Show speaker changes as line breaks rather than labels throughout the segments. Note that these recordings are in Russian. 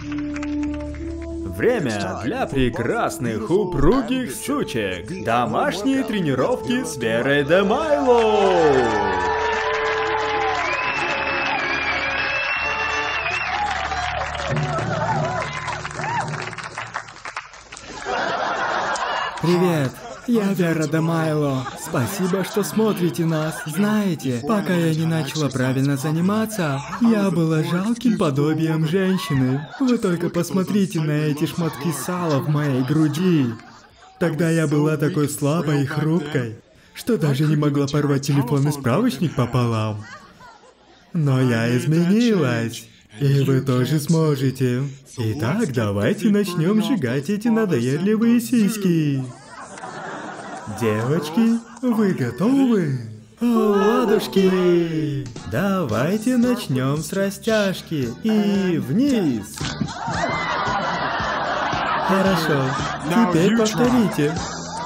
Время для прекрасных упругих сучек. Домашние тренировки с Верой де Майло.
Привет, я Вера де Майло. Спасибо, что смотрите нас. Знаете, пока я не начала правильно заниматься, я была жалким подобием женщины. Вы только посмотрите на эти шматки сала в моей груди. Тогда я была такой слабой и хрупкой, что даже не могла порвать телефонный справочник пополам. Но я изменилась. И вы тоже сможете. Итак, давайте начнем сжигать эти надоедливые сиськи. Девочки, вы готовы? О, ладушки! Давайте начнем с растяжки. И вниз. Хорошо. Теперь повторите.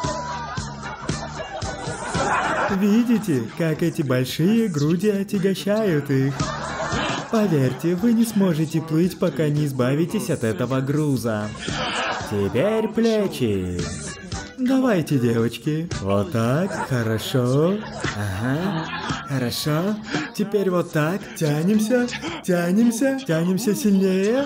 Видите, как эти большие груди отягощают их? Поверьте, вы не сможете плыть, пока не избавитесь от этого груза. Теперь плечи. Давайте, девочки. Вот так, хорошо. Ага, хорошо. Теперь вот так. Тянемся, тянемся, тянемся сильнее.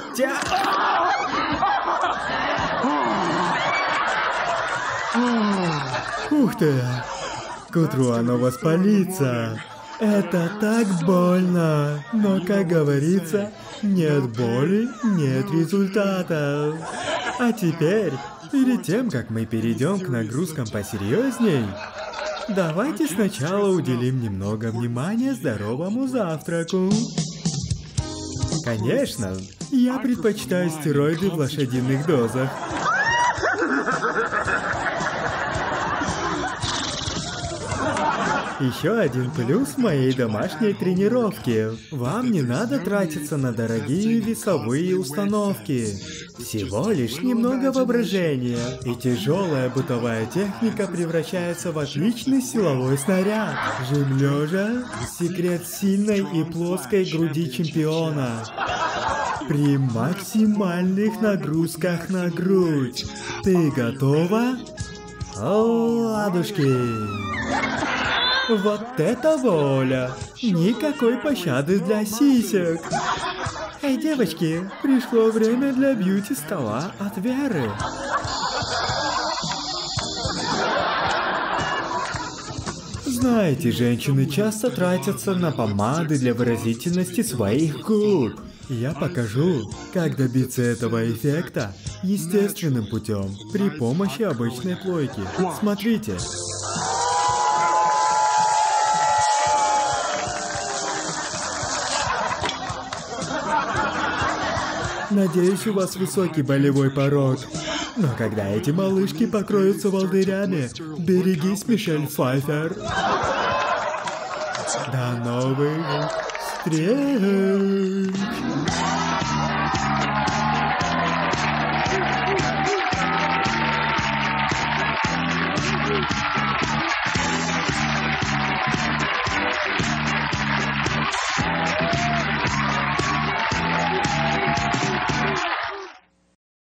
Ух ты! К утру оно воспалится. Это так больно, но, как говорится, нет боли, нет результатов. А теперь, перед тем, как мы перейдем к нагрузкам посерьезней, давайте сначала уделим немного внимания здоровому завтраку. Конечно, я предпочитаю стероиды в лошадиных дозах. Еще один плюс моей домашней тренировки. Вам не надо тратиться на дорогие весовые установки. Всего лишь немного воображения, и тяжелая бытовая техника превращается в отличный силовой снаряд. Жим лежа – секрет сильной и плоской груди чемпиона. При максимальных нагрузках на грудь. Ты готова? О, ладушки! Вот это воля! Никакой пощады для сисек! Эй, девочки, пришло время для бьюти-стола от Веры. Знаете, женщины часто тратятся на помады для выразительности своих губ. Я покажу, как добиться этого эффекта естественным путем при помощи обычной плойки. Смотрите. Надеюсь, у вас высокий болевой порог. Но когда эти малышки покроются волдырями, берегись, Мишель Пфайффер. До новых встреч!